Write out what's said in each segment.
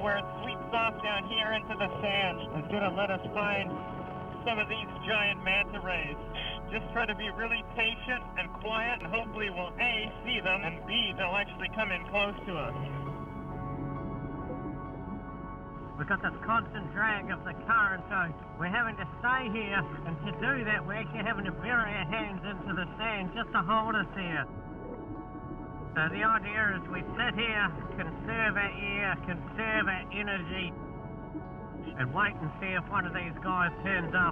where it sweeps off down here into the sand. It's going to let us find some of these giant manta rays. Just try to be really patient and quiet, and hopefully we'll A, see them, and B, they'll actually come in close to us. We've got this constant drag of the current, so we're having to stay here, and to do that we're actually having to bury our hands into the sand just to hold us here. So the idea is we sit here, conserve our air, conserve our energy, and wait and see if one of these guys turns up.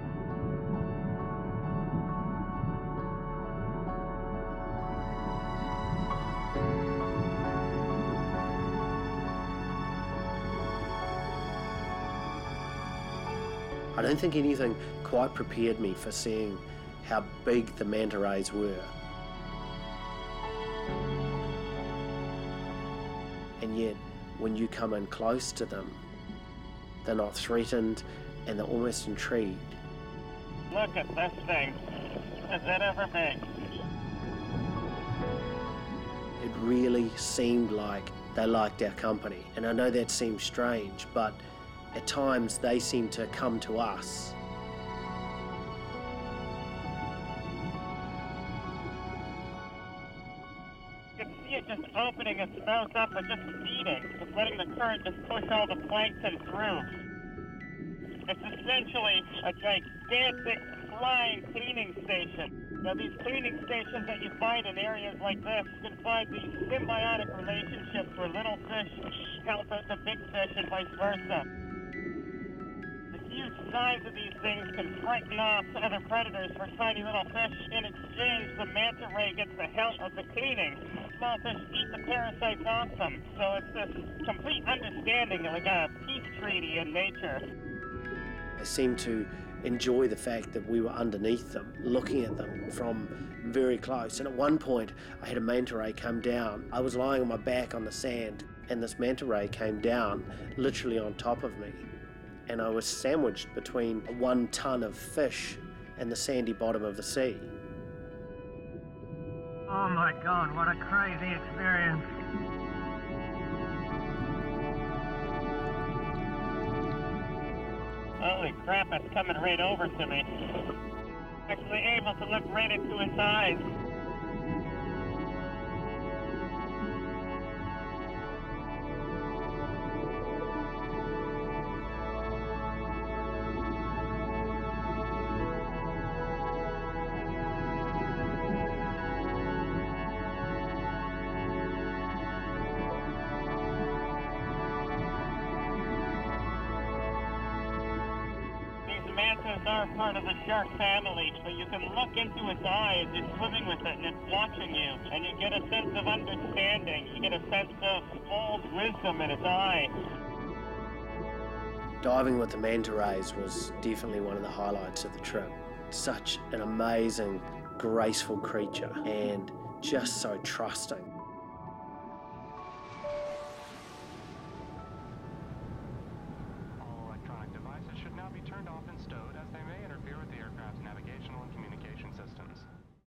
I don't think anything quite prepared me for seeing how big the manta rays were. And yet, when you come in close to them, they're not threatened and they're almost intrigued. Look at this thing. Is it ever big? It really seemed like they liked our company. And I know that seems strange, but at times they seem to come to us. You can see it just opening its mouth up and just feeding, just letting the current just push all the plankton through. It's essentially a gigantic flying cleaning station. Now these cleaning stations that you find in areas like this, you can find these symbiotic relationships where little fish help out the big fish and vice versa. The huge size of these things can frighten off other predators for tiny little fish. In exchange, the manta ray gets the help of the cleaning. Small fish eat the parasites off them, so it's this complete understanding, like a peace treaty in nature. They seemed to enjoy the fact that we were underneath them, looking at them from very close. And at one point, I had a manta ray come down. I was lying on my back on the sand, and this manta ray came down literally on top of me. And I was sandwiched between 1 ton of fish and the sandy bottom of the sea. Oh my God, what a crazy experience. Holy crap, it's coming right over to me. Actually able to look right into its eyes. Mantas are part of the shark family, so you can look into its eye as you're swimming with it and it's watching you, and you get a sense of understanding. You get a sense of old wisdom in its eye. Diving with the manta rays was definitely one of the highlights of the trip. Such an amazing, graceful creature and just so trusting.